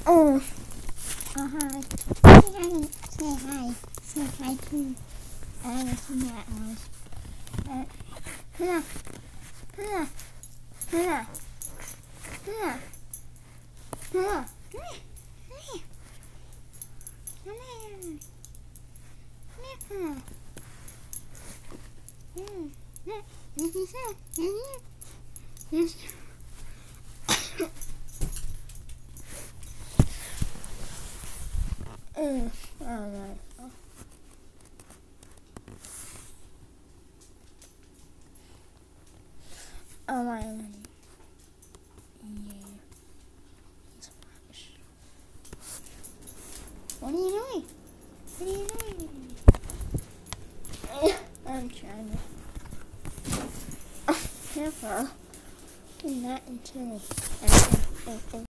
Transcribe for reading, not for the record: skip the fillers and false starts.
Oh, hi. Say hi. Say hi to Alice in that house. Here. Here. Here. Here. Here. Come here. Come here. Yes. Alright. Alright. Yeah. What are you doing? What are you doing? I'm trying to. Careful. Do not into me.